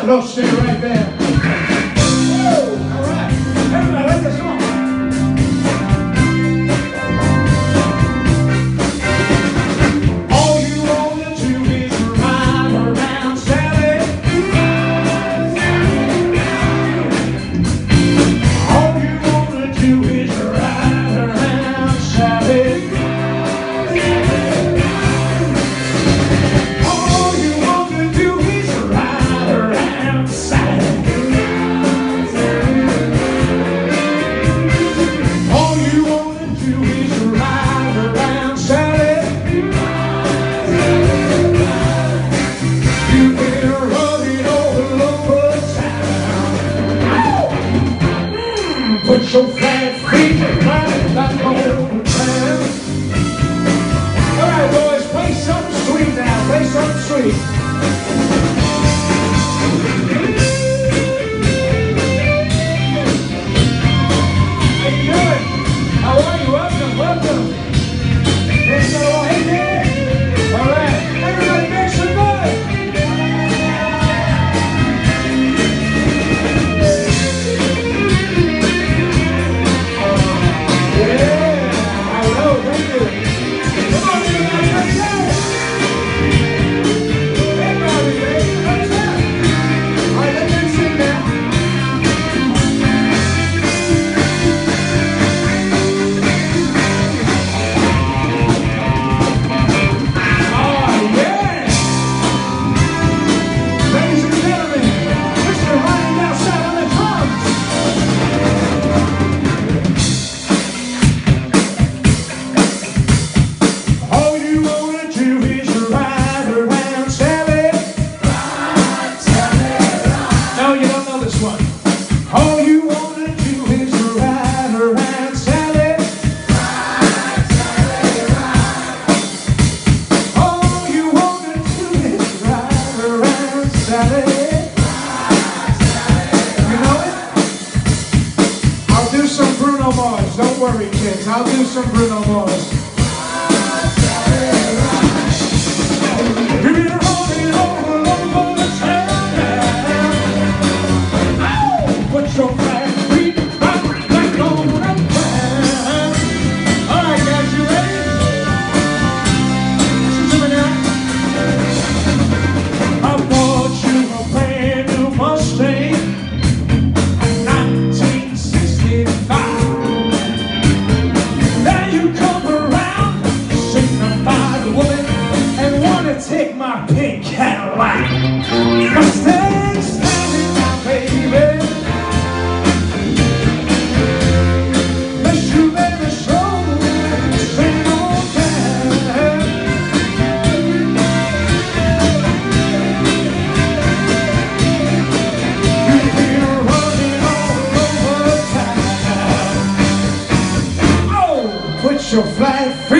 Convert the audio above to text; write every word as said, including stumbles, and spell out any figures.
They'll stay right there. Woo! All right. Everybody, like this song. All you wanna do is ride around, Sally. All you wanna do is ride around, Sally. Put your flat feet right back on the ground. All right, boys, play something sweet now. Play something sweet. How you doing? How are you? Welcome, welcome. There's no one in there. All right, everybody make some noise. All you wanna do is ride around, Sally. Ride, Sally, ride. All you wanna do is ride around, Sally. Ride, Sally, ride. You know it? I'll do some Bruno Mars. Don't worry, kids. I'll do some Bruno Mars. Ride, Sally, ride. Give me a rolling over, over the town. Put your flat feet right back on the ground. All right, guys, you ready? Listen to me now. I bought you a brand new Mustang, nineteen sixty-five. Now you come around, signified woman, and wanna take my pink Cadillac. Mustang standing now, baby. Put your flat feet